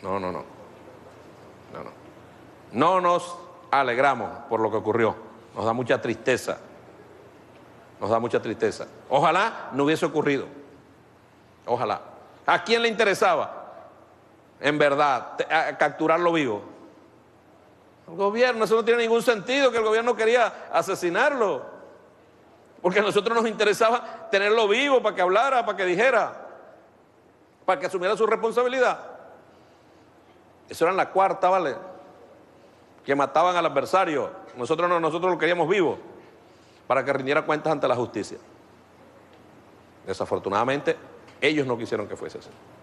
No, no, no. No, no. No nos alegramos por lo que ocurrió. Nos da mucha tristeza. Nos da mucha tristeza. Ojalá no hubiese ocurrido. Ojalá. ¿A quién le interesaba? En verdad, capturarlo vivo. El gobierno, eso no tiene ningún sentido, que el gobierno quería asesinarlo. Porque a nosotros nos interesaba tenerlo vivo para que hablara, para que dijera, para que asumiera su responsabilidad. Eso era en la cuarta, ¿vale? Que mataban al adversario. Nosotros no, nosotros lo queríamos vivo, para que rindiera cuentas ante la justicia. Desafortunadamente, ellos no quisieron que fuese así.